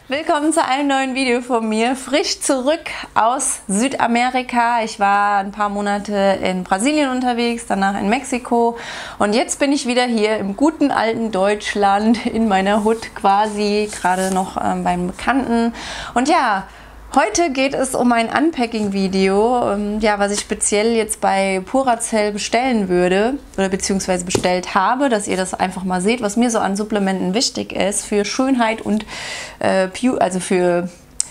Willkommen zu einem neuen Video von mir. Frisch zurück aus Südamerika. Ich war ein paar Monate in Brasilien unterwegs, danach in Mexiko und jetzt bin ich wieder hier im guten alten Deutschland in meiner Hut quasi, gerade noch beim Bekannten. Und ja, heute geht es um ein Unpacking-Video, ja, was ich speziell jetzt bei Puracell bestellen würde oder beziehungsweise bestellt habe, dass ihr das einfach mal seht, was mir so an Supplementen wichtig ist für Schönheit und also für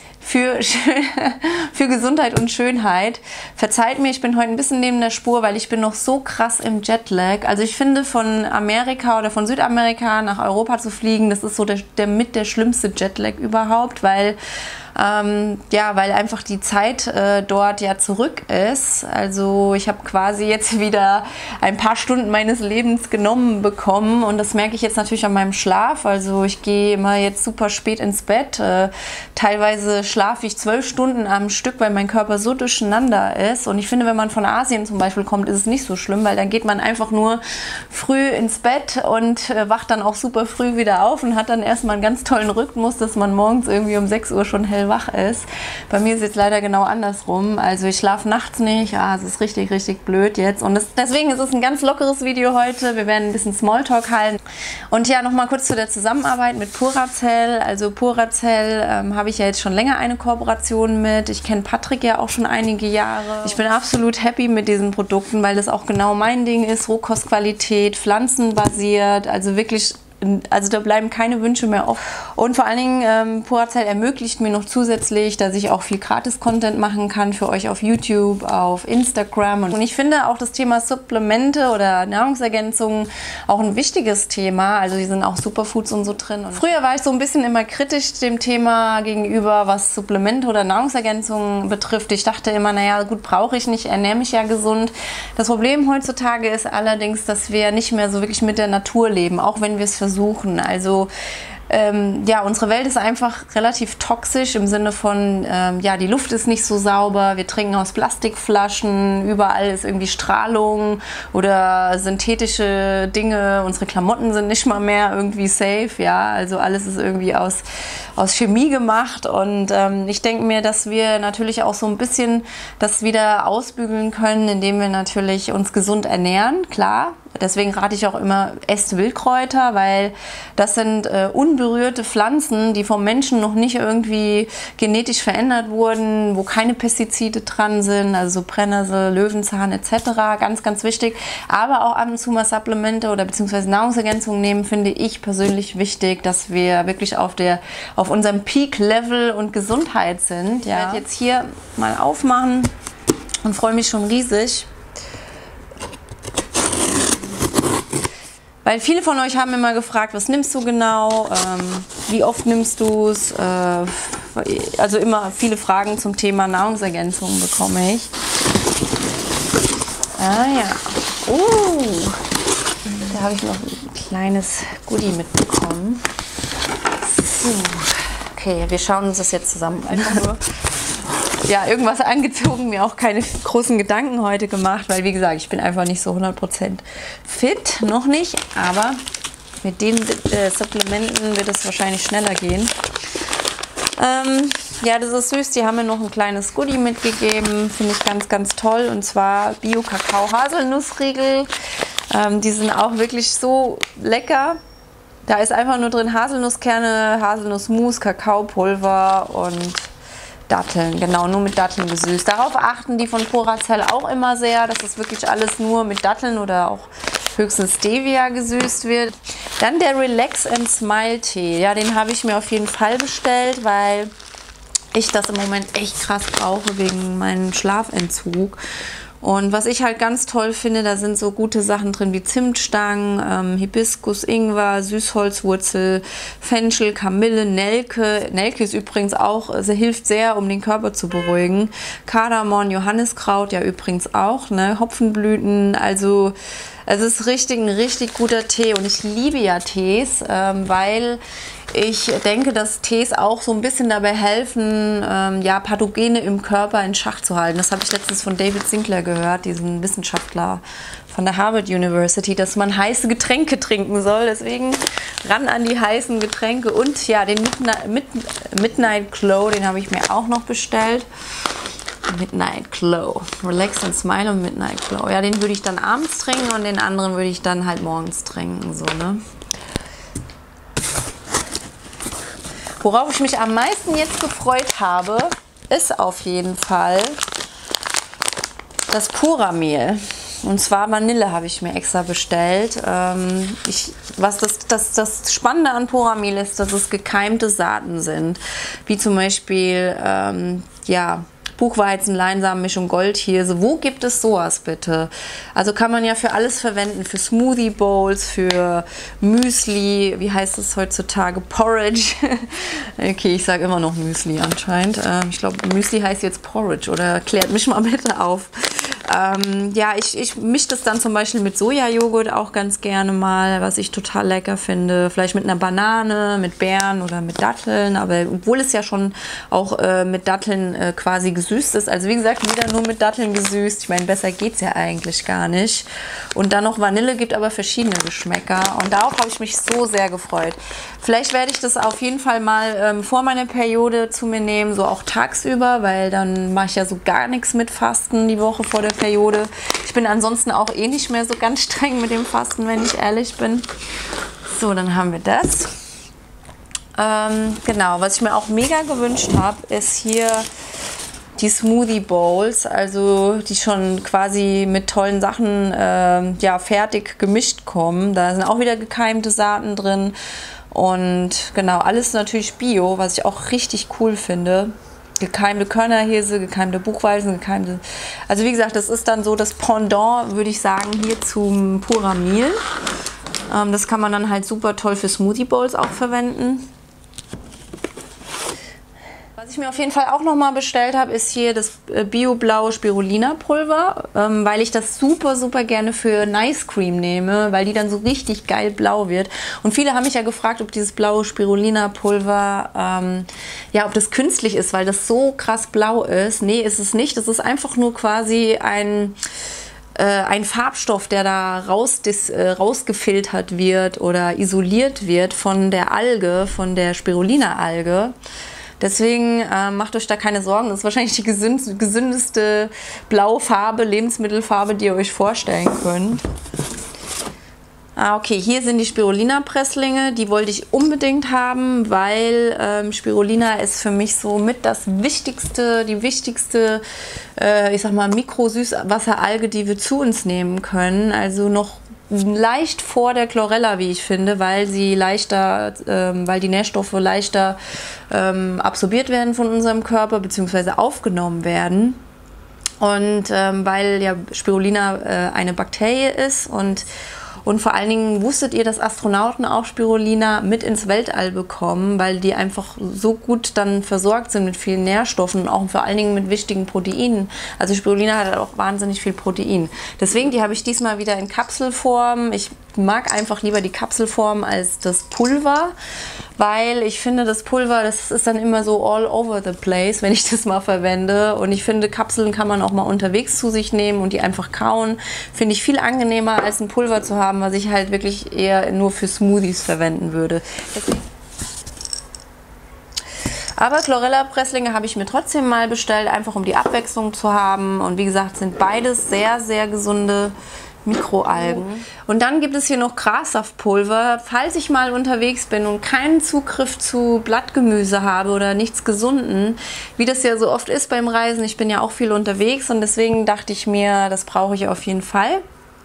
Gesundheit und Schönheit. Verzeiht mir, ich bin heute ein bisschen neben der Spur, weil ich bin noch so krass im Jetlag. Also ich finde, von Amerika oder von Südamerika nach Europa zu fliegen, das ist so der schlimmste Jetlag überhaupt, weil weil einfach die Zeit dort ja zurück ist. Also ich habe quasi jetzt wieder ein paar Stunden meines Lebens genommen bekommen und das merke ich jetzt natürlich an meinem Schlaf. Also ich gehe immer jetzt super spät ins Bett. Teilweise schlafe ich 12 Stunden am Stück, weil mein Körper so durcheinander ist. Und ich finde, wenn man von Asien zum Beispiel kommt, ist es nicht so schlimm, weil dann geht man einfach nur früh ins Bett und wacht dann auch super früh wieder auf und hat dann erstmal einen ganz tollen Rhythmus, dass man morgens irgendwie um 6 Uhr schon hell wach ist. Bei mir ist es jetzt leider genau andersrum. Also ich schlafe nachts nicht. Es ist richtig, richtig blöd jetzt. Und deswegen ist es ein ganz lockeres Video heute. Wir werden ein bisschen Smalltalk halten. Und ja, nochmal kurz zu der Zusammenarbeit mit Puracell. Also Puracell habe ich ja jetzt schon länger eine Kooperation mit. Ich kenne Patrick ja auch schon einige Jahre. Ich bin absolut happy mit diesen Produkten, weil das auch genau mein Ding ist. Rohkostqualität, pflanzenbasiert, also wirklich. Also da bleiben keine Wünsche mehr offen. Und vor allen Dingen Puracell ermöglicht mir noch zusätzlich, dass ich auch viel Gratis-Content machen kann für euch auf YouTube, auf Instagram. Und ich finde auch das Thema Supplemente oder Nahrungsergänzungen auch ein wichtiges Thema. Also die sind auch Superfoods und so drin. Und früher war ich so ein bisschen immer kritisch dem Thema gegenüber, was Supplemente oder Nahrungsergänzungen betrifft. Ich dachte immer, naja gut, brauche ich nicht, ernähre mich ja gesund. Das Problem heutzutage ist allerdings, dass wir nicht mehr so wirklich mit der Natur leben, auch wenn wir es versuchen. Also unsere Welt ist einfach relativ toxisch im Sinne von, die Luft ist nicht so sauber, wir trinken aus Plastikflaschen, überall ist irgendwie Strahlung oder synthetische Dinge, unsere Klamotten sind nicht mal mehr irgendwie safe, ja, also alles ist irgendwie aus Chemie gemacht und ich denke mir, dass wir natürlich auch so ein bisschen das wieder ausbügeln können, indem wir natürlich uns gesund ernähren, klar. Deswegen rate ich auch immer, esst Wildkräuter, weil das sind unberührte Pflanzen, die vom Menschen noch nicht irgendwie genetisch verändert wurden, wo keine Pestizide dran sind, also so Brennnessel, Löwenzahn etc. Ganz, ganz wichtig. Aber auch ab und zu mal Supplemente oder beziehungsweise Nahrungsergänzungen nehmen, finde ich persönlich wichtig, dass wir wirklich auf unserem Peak-Level und Gesundheit sind. Ja. Ich werde jetzt hier mal aufmachen und freue mich schon riesig. Weil viele von euch haben immer gefragt, was nimmst du genau, wie oft nimmst du es, also immer viele Fragen zum Thema Nahrungsergänzungen bekomme ich. Da habe ich noch ein kleines Goodie mitbekommen. So. Okay, wir schauen uns das jetzt zusammen einfach nur. Ja, irgendwas angezogen, mir auch keine großen Gedanken heute gemacht, weil wie gesagt, ich bin einfach nicht so 100% fit, noch nicht, aber mit den Supplementen wird es wahrscheinlich schneller gehen. Das ist süß, die haben mir noch ein kleines Goodie mitgegeben, finde ich ganz, ganz toll, und zwar Bio-Kakao-Haselnussriegel. Die sind auch wirklich so lecker. Da ist einfach nur drin Haselnusskerne, Haselnussmus, Kakaopulver und Datteln, genau, nur mit Datteln gesüßt. Darauf achten die von Puracell auch immer sehr, dass das wirklich alles nur mit Datteln oder auch höchstens Stevia gesüßt wird. Dann der Relax and Smile Tee. Ja, den habe ich mir auf jeden Fall bestellt, weil ich das im Moment echt krass brauche wegen meinem Schlafentzug. Und was ich halt ganz toll finde, da sind so gute Sachen drin wie Zimtstangen, Hibiskus, Ingwer, Süßholzwurzel, Fenchel, Kamille, Nelke. Nelke ist übrigens auch, hilft sehr, um den Körper zu beruhigen. Kardamom, Johanniskraut ja übrigens auch, ne? Hopfenblüten, also Es ist ein richtig guter Tee und ich liebe ja Tees, weil ich denke, dass Tees auch so ein bisschen dabei helfen, ja, Pathogene im Körper in Schach zu halten. Das habe ich letztens von David Sinclair gehört, diesen Wissenschaftler von der Harvard University, dass man heiße Getränke trinken soll. Deswegen ran an die heißen Getränke. Und ja, den Midnight Glow, den habe ich mir auch noch bestellt. Midnight Glow. Relax and Smile und Midnight Glow. Ja, den würde ich dann abends trinken und den anderen würde ich dann halt morgens trinken. So, ne? Worauf ich mich am meisten jetzt gefreut habe, ist auf jeden Fall das Puramehl. Und zwar Vanille habe ich mir extra bestellt. Was das Spannende an Puramehl ist, dass es gekeimte Saaten sind. Wie zum Beispiel, ja, Buchweizen, Leinsamenmischung, Goldhirse. Wo gibt es sowas bitte? Also kann man ja für alles verwenden. Für Smoothie Bowls, für Müsli. Wie heißt es heutzutage? Porridge. Okay, ich sage immer noch Müsli anscheinend. Ich glaube, Müsli heißt jetzt Porridge. Oder klärt mich mal bitte auf. Ja, ich mische das dann zum Beispiel mit Sojajoghurt auch ganz gerne mal, was ich total lecker finde. Vielleicht mit einer Banane, mit Beeren oder mit Datteln. Aber obwohl es ja schon auch mit Datteln quasi gesüßt ist. Also wie gesagt, wieder nur mit Datteln gesüßt. Ich meine, besser geht es ja eigentlich gar nicht. Und dann noch Vanille, gibt aber verschiedene Geschmäcker. Und darauf habe ich mich so sehr gefreut. Vielleicht werde ich das auf jeden Fall mal vor meiner Periode zu mir nehmen, so auch tagsüber, weil dann mache ich ja so gar nichts mit Fasten die Woche vor der Periode. Ich bin ansonsten auch eh nicht mehr so ganz streng mit dem Fasten, wenn ich ehrlich bin. So, dann haben wir das. Genau, was ich mir auch mega gewünscht habe, ist hier die Smoothie Bowls, also die schon quasi mit tollen Sachen ja, fertig gemischt kommen. Da sind auch wieder gekeimte Saaten drin und genau, alles natürlich Bio, was ich auch richtig cool finde. Gekeimte Körnerhirse, gekeimte Buchweizen, gekeimte... Also wie gesagt, das ist dann so das Pendant, würde ich sagen, hier zum Puramehl. Das kann man dann halt super toll für Smoothie Bowls auch verwenden. Was ich mir auf jeden Fall auch nochmal bestellt habe, ist hier das Bio-blaue Spirulina-Pulver, weil ich das super gerne für Nice Cream nehme, weil die dann so richtig geil blau wird. Und viele haben mich ja gefragt, ob dieses blaue Spirulina-Pulver, ja, ob das künstlich ist, weil das so krass blau ist. Nee, ist es nicht. Das ist einfach nur quasi ein Farbstoff, der da rausgefiltert wird oder isoliert wird von der Alge, von der Spirulina-Alge. Deswegen macht euch da keine Sorgen. Das ist wahrscheinlich die gesündeste Blaufarbe, Lebensmittelfarbe, die ihr euch vorstellen könnt. Okay, hier sind die Spirulina-Presslinge. Die wollte ich unbedingt haben, weil Spirulina ist für mich so mit das wichtigste, die wichtigste, ich sag mal, Mikrosüßwasseralge, die wir zu uns nehmen können. Also noch leicht vor der Chlorella, wie ich finde, weil sie leichter, weil die Nährstoffe leichter absorbiert werden von unserem Körper bzw. aufgenommen werden. Und weil ja Spirulina eine Bakterie ist und vor allen Dingen wusstet ihr, dass Astronauten auch Spirulina mit ins Weltall bekommen, weil die einfach so gut dann versorgt sind mit vielen Nährstoffen und auch vor allen Dingen mit wichtigen Proteinen. Also Spirulina hat auch wahnsinnig viel Protein. Deswegen, die habe ich diesmal wieder in Kapselform. Ich mag einfach lieber die Kapselform als das Pulver, weil ich finde, das Pulver, das ist dann immer so all over the place, wenn ich das mal verwende. Und ich finde, Kapseln kann man auch mal unterwegs zu sich nehmen und die einfach kauen. Finde ich viel angenehmer, als ein Pulver zu haben, was ich halt wirklich eher nur für Smoothies verwenden würde. Aber Chlorella-Presslinge habe ich mir trotzdem mal bestellt, einfach um die Abwechslung zu haben. Und wie gesagt, sind beides sehr gesunde Mikroalgen. Und dann gibt es hier noch Grassaftpulver. Falls ich mal unterwegs bin und keinen Zugriff zu Blattgemüse habe oder nichts Gesunden, wie das ja so oft ist beim Reisen, ich bin ja auch viel unterwegs und deswegen dachte ich mir, das brauche ich auf jeden Fall.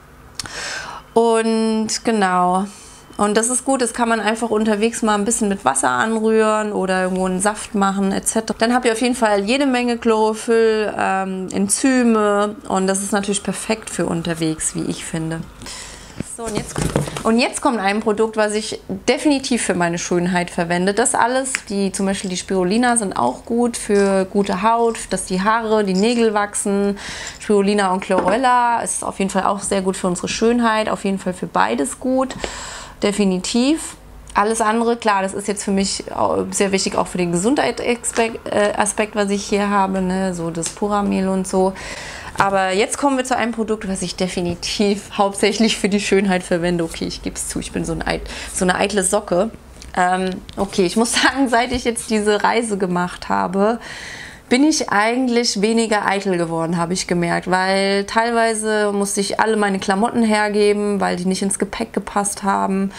Und genau. Und das ist gut, das kann man einfach unterwegs mal ein bisschen mit Wasser anrühren oder irgendwo einen Saft machen etc. Dann habt ihr auf jeden Fall jede Menge Chlorophyll, Enzyme und das ist natürlich perfekt für unterwegs, wie ich finde. So, und jetzt kommt ein Produkt, was ich definitiv für meine Schönheit verwende. Das alles, zum Beispiel die Spirulina, sind auch gut für gute Haut, dass die Haare, die Nägel wachsen. Spirulina und Chlorella ist auf jeden Fall auch sehr gut für unsere Schönheit. Auf jeden Fall für beides gut, definitiv. Alles andere, klar, das ist jetzt für mich sehr wichtig, auch für den Gesundheitsaspekt, was ich hier habe, ne? So das Puramel und so. Aber jetzt kommen wir zu einem Produkt, was ich definitiv hauptsächlich für die Schönheit verwende. Okay, ich gebe es zu, ich bin so eine eitle Socke. Okay, ich muss sagen, seit ich jetzt diese Reise gemacht habe, bin ich eigentlich weniger eitel geworden, habe ich gemerkt, weil teilweise musste ich alle meine Klamotten hergeben, weil die nicht ins Gepäck gepasst haben.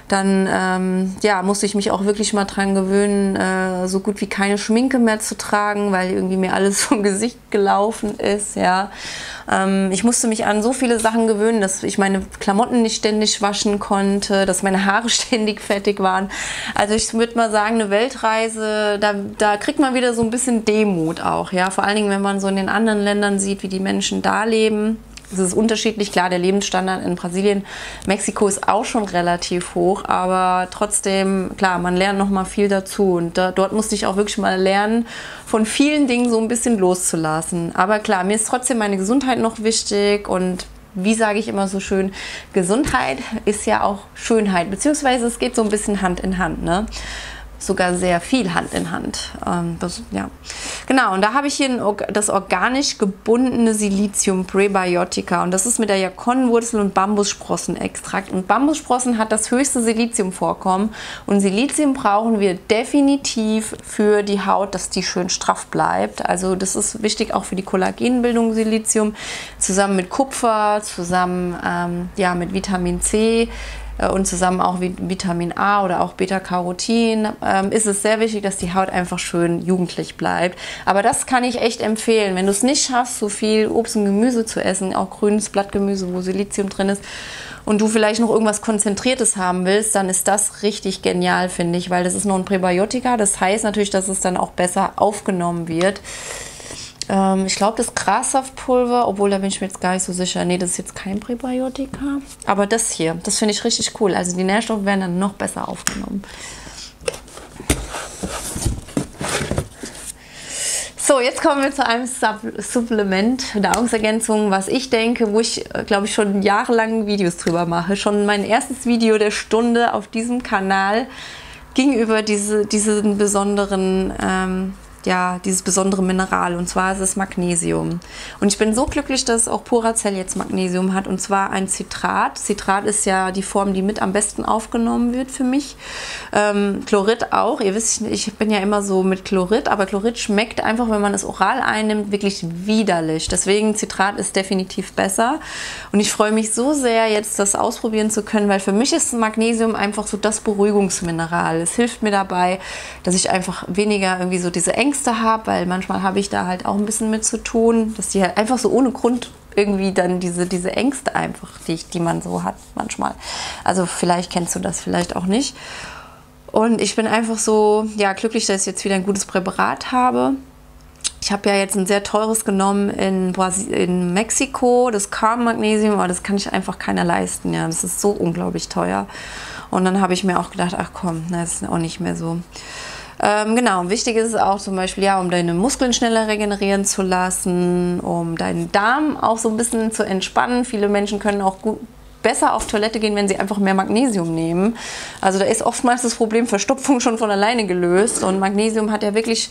Dann ja, musste ich mich auch wirklich mal dran gewöhnen, so gut wie keine Schminke mehr zu tragen, weil irgendwie mir alles vom Gesicht gelaufen ist. Ja. Ich musste mich an so viele Sachen gewöhnen, dass ich meine Klamotten nicht ständig waschen konnte, dass meine Haare ständig fettig waren. Also ich würde mal sagen, eine Weltreise, da kriegt man wieder so ein bisschen Demut auch. Ja. Vor allen Dingen, wenn man so in den anderen Ländern sieht, wie die Menschen da leben. Es ist unterschiedlich, klar, der Lebensstandard in Brasilien, Mexiko ist auch schon relativ hoch, aber trotzdem, klar, man lernt noch mal viel dazu und dort musste ich auch wirklich mal lernen, von vielen Dingen so ein bisschen loszulassen. Aber klar, mir ist trotzdem meine Gesundheit noch wichtig und wie sage ich immer so schön, Gesundheit ist ja auch Schönheit, beziehungsweise es geht so ein bisschen Hand in Hand, ne? Sogar sehr viel Hand in Hand. Ja. Genau, und da habe ich hier das organisch gebundene Silizium Prebiotica und das ist mit der Jakonnenwurzel und Bambussprossenextrakt. Und Bambussprossen hat das höchste Siliziumvorkommen und Silizium brauchen wir definitiv für die Haut, dass die schön straff bleibt. Also das ist wichtig auch für die Kollagenbildung, Silizium, zusammen mit Kupfer, zusammen ja, mit Vitamin C, und zusammen auch Vitamin A oder auch Beta-Carotin ist es sehr wichtig, dass die Haut einfach schön jugendlich bleibt. Aber das kann ich echt empfehlen. Wenn du es nicht schaffst, so viel Obst und Gemüse zu essen, auch grünes Blattgemüse, wo Silizium drin ist, und du vielleicht noch irgendwas Konzentriertes haben willst, dann ist das richtig genial, finde ich, weil das ist noch ein Präbiotika. Das heißt natürlich, dass es dann auch besser aufgenommen wird. Ich glaube, das Grassaftpulver, obwohl da bin ich mir jetzt gar nicht so sicher. Nee, das ist jetzt kein Präbiotika. Aber das hier, das finde ich richtig cool. Also die Nährstoffe werden dann noch besser aufgenommen. So, jetzt kommen wir zu einem Supplement, Nahrungsergänzung, was ich denke, wo ich, glaube ich, schon jahrelang Videos drüber mache. Schon mein erstes Video der Stunde auf diesem Kanal ging über diesen besonderen ja, dieses besondere Mineral, und zwar ist es Magnesium. Und ich bin so glücklich, dass auch Puracell jetzt Magnesium hat, und zwar ein Citrat. Citrat ist ja die Form, die mit am besten aufgenommen wird für mich. Chlorid auch. Ihr wisst, ich bin ja immer so mit Chlorid, aber Chlorid schmeckt einfach, wenn man es oral einnimmt, wirklich widerlich. Deswegen Citrat ist definitiv besser. Und ich freue mich so sehr, jetzt das ausprobieren zu können, weil für mich ist Magnesium einfach so das Beruhigungsmineral. Es hilft mir dabei, dass ich einfach weniger irgendwie so diese Ängste habe, weil manchmal habe ich da halt auch ein bisschen mit zu tun, dass die halt einfach so ohne Grund irgendwie dann diese Ängste einfach, die man so hat manchmal. Also vielleicht kennst du das, vielleicht auch nicht. Und ich bin einfach so, ja, glücklich, dass ich jetzt wieder ein gutes Präparat habe. Ich habe ja jetzt ein sehr teures genommen in Mexiko, das Calm-Magnesium, aber das kann ich einfach keiner leisten. Ja, das ist so unglaublich teuer. Und dann habe ich mir auch gedacht, ach komm, das ist auch nicht mehr so. Genau, wichtig ist es auch zum Beispiel, ja, um deine Muskeln schneller regenerieren zu lassen, um deinen Darm auch so ein bisschen zu entspannen. Viele Menschen können auch besser auf Toilette gehen, wenn sie einfach mehr Magnesium nehmen. Also da ist oftmals das Problem Verstopfung schon von alleine gelöst, und Magnesium hat ja wirklich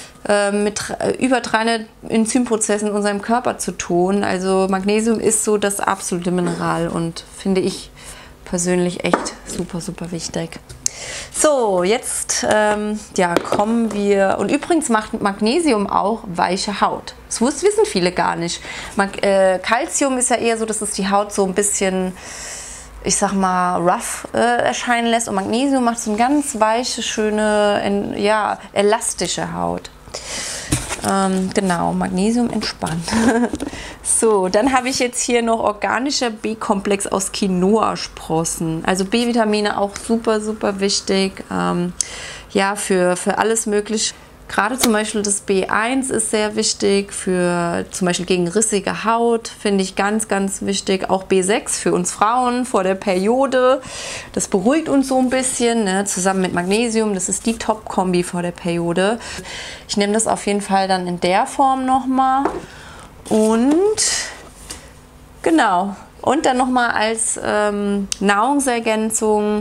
mit über 300 Enzymprozessen in unserem Körper zu tun. Also Magnesium ist so das absolute Mineral und finde ich persönlich echt super, super wichtig. So, jetzt ja, kommen wir, und übrigens macht Magnesium auch weiche Haut. Das wissen viele gar nicht. Calcium ist ja eher so, dass es die Haut so ein bisschen, ich sag mal, rough erscheinen lässt, und Magnesium macht so eine ganz weiche, schöne, ja, elastische Haut. Genau, Magnesium entspannt. So, dann habe ich jetzt hier noch organischer B-Komplex aus Quinoa-Sprossen. Also B-Vitamine auch super, super wichtig. Ja, für alles Mögliche. Gerade zum Beispiel das B1 ist sehr wichtig für zum Beispiel gegen rissige Haut, finde ich ganz, ganz wichtig. Auch B6 für uns Frauen vor der Periode. Das beruhigt uns so ein bisschen, ne? Zusammen mit Magnesium. Das ist die Top-Kombi vor der Periode. Ich nehme das auf jeden Fall dann in der Form nochmal. Und genau. Und dann nochmal als Nahrungsergänzung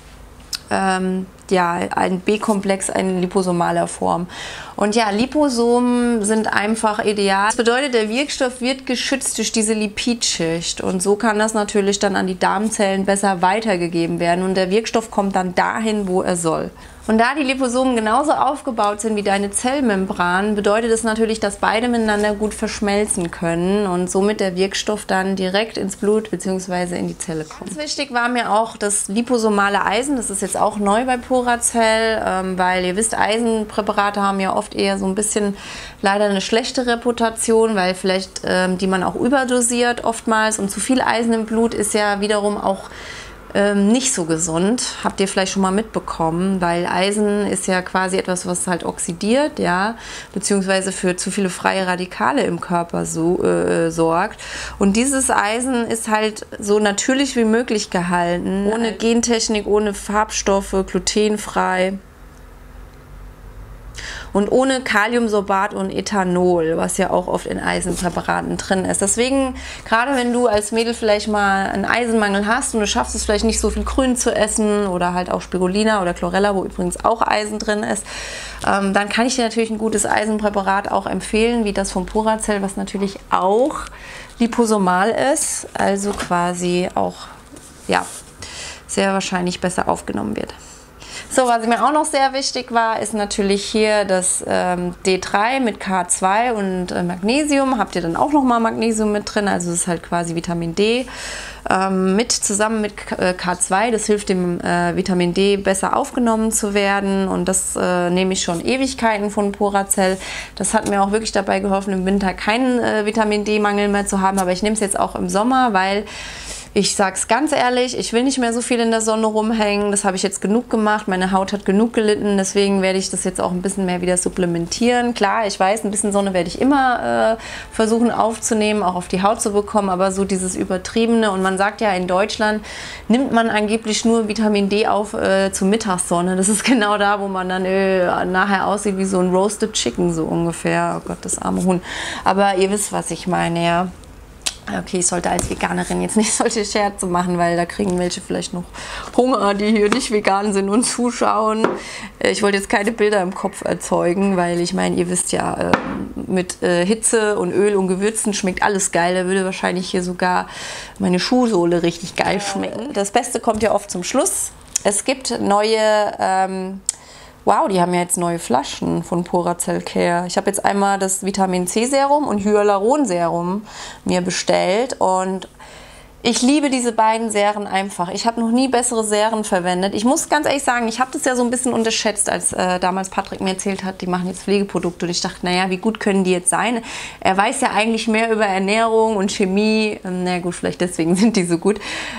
ja, ein B-Komplex in liposomaler Form. Und ja, Liposomen sind einfach ideal. Das bedeutet, der Wirkstoff wird geschützt durch diese Lipidschicht und so kann das natürlich dann an die Darmzellen besser weitergegeben werden und der Wirkstoff kommt dann dahin, wo er soll. Und da die Liposomen genauso aufgebaut sind wie deine Zellmembran, bedeutet es natürlich, dass beide miteinander gut verschmelzen können und somit der Wirkstoff dann direkt ins Blut bzw. in die Zelle kommt. Ganz wichtig war mir auch das liposomale Eisen, das ist jetzt auch neu bei Poracell, weil ihr wisst, Eisenpräparate haben ja oft eher so ein bisschen leider eine schlechte Reputation, weil vielleicht die man auch überdosiert oftmals und zu viel Eisen im Blut ist ja wiederum auch nicht so gesund, habt ihr vielleicht schon mal mitbekommen, weil Eisen ist ja quasi etwas, was halt oxidiert, ja, beziehungsweise für zu viele freie Radikale im Körper sorgt. Und dieses Eisen ist halt so natürlich wie möglich gehalten, ohne Gentechnik, ohne Farbstoffe, glutenfrei. Und ohne Kaliumsorbat und Ethanol, was ja auch oft in Eisenpräparaten drin ist. Deswegen, gerade wenn du als Mädel vielleicht mal einen Eisenmangel hast und du schaffst es vielleicht nicht so viel Grün zu essen oder halt auch Spirulina oder Chlorella, wo übrigens auch Eisen drin ist, dann kann ich dir natürlich ein gutes Eisenpräparat auch empfehlen, wie das von Poracell, was natürlich auch liposomal ist, also quasi auch ja, sehr wahrscheinlich besser aufgenommen wird. So, was mir auch noch sehr wichtig war, ist natürlich hier das D3 mit K2 und Magnesium. Habt ihr dann auch nochmal Magnesium mit drin, also es ist halt quasi Vitamin D zusammen mit K2. Das hilft dem Vitamin D besser aufgenommen zu werden und das nehme ich schon Ewigkeiten von Poracell. Das hat mir auch wirklich dabei geholfen, im Winter keinen Vitamin D-Mangel mehr zu haben, aber ich nehme es jetzt auch im Sommer, weil ich sag's ganz ehrlich, ich will nicht mehr so viel in der Sonne rumhängen. Das habe ich jetzt genug gemacht. Meine Haut hat genug gelitten. Deswegen werde ich das jetzt auch ein bisschen mehr wieder supplementieren. Klar, ich weiß, ein bisschen Sonne werde ich immer versuchen aufzunehmen, auch auf die Haut zu bekommen. Aber so dieses Übertriebene. Und man sagt ja, in Deutschland nimmt man angeblich nur Vitamin D auf zur Mittagssonne. Das ist genau da, wo man dann nachher aussieht wie so ein Roasted Chicken, so ungefähr. Oh Gott, das arme Huhn. Aber ihr wisst, was ich meine, ja. Okay, ich sollte als Veganerin jetzt nicht solche Scherze machen, weil da kriegen welche vielleicht noch Hunger, die hier nicht vegan sind und zuschauen. Ich wollte jetzt keine Bilder im Kopf erzeugen, weil ich meine, ihr wisst ja, mit Hitze und Öl und Gewürzen schmeckt alles geil. Da würde wahrscheinlich hier sogar meine Schuhsohle richtig geil schmecken. Das Beste kommt ja oft zum Schluss. Es gibt neue... Wow, die haben ja jetzt neue Flaschen von Poracell Care. Ich habe jetzt einmal das Vitamin C Serum und Hyaluron Serum mir bestellt und ich liebe diese beiden Seren einfach. Ich habe noch nie bessere Seren verwendet. Ich muss ganz ehrlich sagen, ich habe das ja so ein bisschen unterschätzt, als damals Patrick mir erzählt hat, die machen jetzt Pflegeprodukte. Und ich dachte, naja, wie gut können die jetzt sein? Er weiß ja eigentlich mehr über Ernährung und Chemie. Na gut, vielleicht deswegen sind die so gut.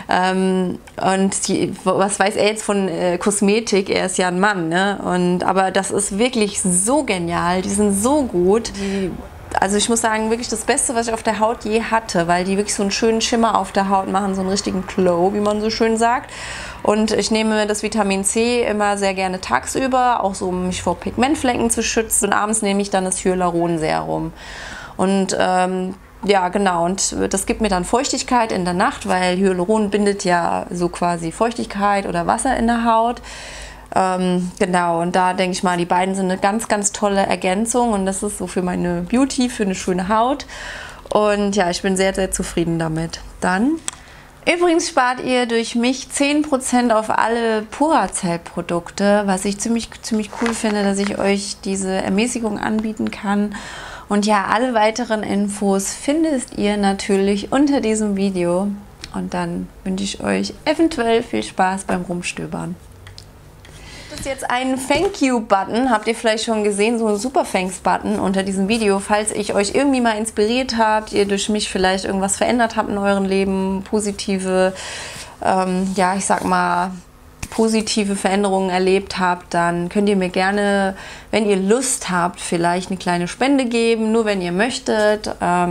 Was weiß er jetzt von Kosmetik? Er ist ja ein Mann, ne? Aber das ist wirklich so genial. Die sind so gut. Also ich muss sagen, wirklich das Beste, was ich auf der Haut je hatte, weil die wirklich so einen schönen Schimmer auf der Haut machen, so einen richtigen Glow, wie man so schön sagt. Und ich nehme das Vitamin C immer sehr gerne tagsüber, auch so um mich vor Pigmentflecken zu schützen. Und abends nehme ich dann das Hyaluron-Serum. Und ja, genau, und das gibt mir dann Feuchtigkeit in der Nacht, weil Hyaluron bindet ja so quasi Feuchtigkeit oder Wasser in der Haut. Genau, und da denke ich mal, die beiden sind eine ganz, ganz tolle Ergänzung und das ist so für meine Beauty, für eine schöne Haut. Und ja, ich bin sehr, sehr zufrieden damit. Dann, übrigens spart ihr durch mich 10% auf alle Poracell-Produkte, was ich ziemlich cool finde, dass ich euch diese Ermäßigung anbieten kann. Und ja, alle weiteren Infos findet ihr natürlich unter diesem Video. Und dann wünsche ich euch eventuell viel Spaß beim Rumstöbern. Das ist jetzt ein Thank You Button, habt ihr vielleicht schon gesehen, so ein Super Thanks Button unter diesem Video, falls ich euch irgendwie mal inspiriert habt, ihr durch mich vielleicht irgendwas verändert habt in eurem Leben, positive, ja, ich sag mal, positive Veränderungen erlebt habt, dann könnt ihr mir gerne, wenn ihr Lust habt, vielleicht eine kleine Spende geben, nur wenn ihr möchtet.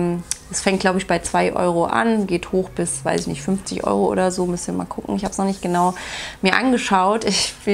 Es fängt, glaube ich, bei 2 Euro an, geht hoch bis, weiß ich nicht, 50 Euro oder so, müsst ihr mal gucken. Ich habe es noch nicht genau mir angeschaut.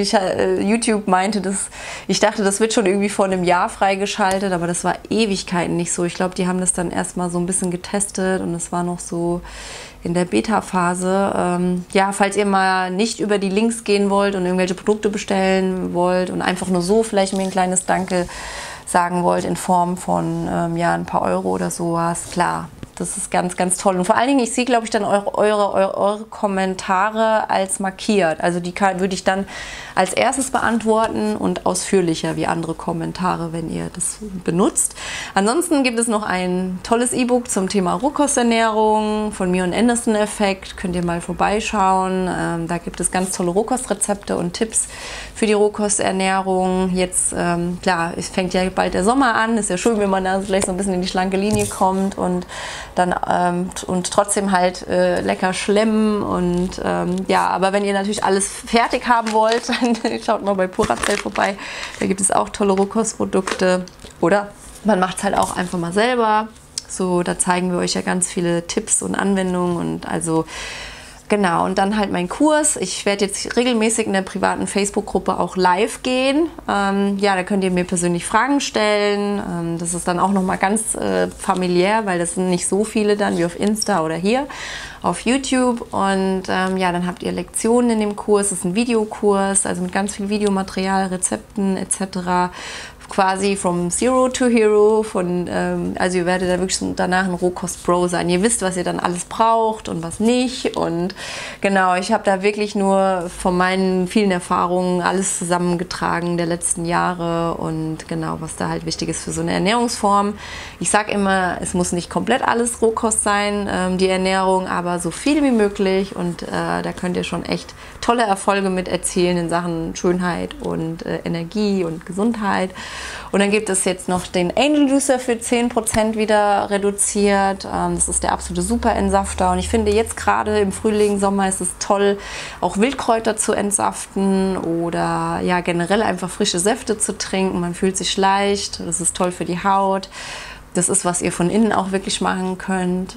YouTube meinte, ich dachte, das wird schon irgendwie vor einem Jahr freigeschaltet, aber das war Ewigkeiten nicht so. Ich glaube, die haben das dann erstmal so ein bisschen getestet und es war noch so in der Beta-Phase. Ja, falls ihr mal nicht über die Links gehen wollt und irgendwelche Produkte bestellen wollt und einfach nur so vielleicht mir ein kleines Danke sagen wollt in Form von ja, ein paar Euro oder sowas, klar. Das ist ganz, ganz toll. Und vor allen Dingen, ich sehe, glaube ich, dann eure Kommentare als markiert. Also die würde ich dann als erstes beantworten und ausführlicher wie andere Kommentare, wenn ihr das benutzt. Ansonsten gibt es noch ein tolles E-Book zum Thema Rohkosternährung von mir und Anderson Effekt. Könnt ihr mal vorbeischauen. Da gibt es ganz tolle Rohkostrezepte und Tipps für die Rohkosternährung. Jetzt, klar, es fängt ja bald der Sommer an. Ist ja schön, wenn man da gleich so ein bisschen in die schlanke Linie kommt und dann und trotzdem halt lecker schlemmen und ja, aber wenn ihr natürlich alles fertig haben wollt, dann schaut mal bei Puracell vorbei, da gibt es auch tolle Rohkostprodukte oder man macht es halt auch einfach mal selber, so, da zeigen wir euch ja ganz viele Tipps und Anwendungen und also genau, und dann halt mein Kurs. Ich werde jetzt regelmäßig in der privaten Facebook-Gruppe auch live gehen. Ja, da könnt ihr mir persönlich Fragen stellen. Das ist dann auch nochmal ganz familiär, weil das sind nicht so viele dann wie auf Insta oder hier auf YouTube. Und ja, dann habt ihr Lektionen in dem Kurs. Das ist ein Videokurs, also mit ganz viel Videomaterial, Rezepten etc. Quasi from Zero to Hero, also ihr werdet da wirklich danach ein Rohkost-Pro sein. Ihr wisst, was ihr dann alles braucht und was nicht. Und genau, ich habe da wirklich nur von meinen vielen Erfahrungen alles zusammengetragen der letzten Jahre und genau, was da halt wichtig ist für so eine Ernährungsform. Ich sage immer, es muss nicht komplett alles Rohkost sein, die Ernährung, aber so viel wie möglich und da könnt ihr schon echt tolle Erfolge mit erzielen in Sachen Schönheit und Energie und Gesundheit. Und dann gibt es jetzt noch den Angel Juicer für 10% wieder reduziert. Das ist der absolute Super-Entsafter. Und ich finde jetzt gerade im Frühling, Sommer ist es toll, auch Wildkräuter zu entsaften oder ja generell einfach frische Säfte zu trinken. Man fühlt sich leicht. Das ist toll für die Haut. Das ist, was ihr von innen auch wirklich machen könnt.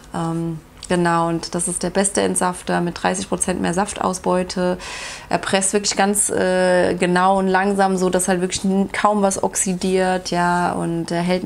Genau, und das ist der beste Entsafter mit 30% mehr Saftausbeute. Er presst wirklich ganz genau und langsam, so dass halt wirklich kaum was oxidiert, ja, und er hält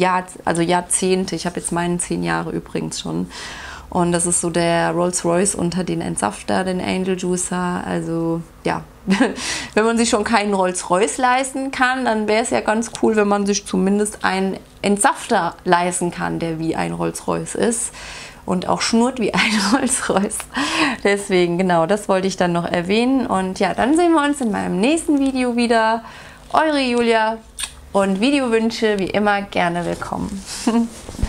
Jahrzehnte. Ich habe jetzt meinen 10 Jahre übrigens schon. Und das ist so der Rolls-Royce unter den Entsafter, den Angel Juicer. Also ja, wenn man sich schon keinen Rolls-Royce leisten kann, dann wäre es ja ganz cool, wenn man sich zumindest einen Entsafter leisten kann, der wie ein Rolls-Royce ist. Und auch schnurrt wie ein Rolls-Royce. Deswegen, genau, das wollte ich dann noch erwähnen. Und ja, dann sehen wir uns in meinem nächsten Video wieder. Eure Julia und Videowünsche wie immer gerne willkommen.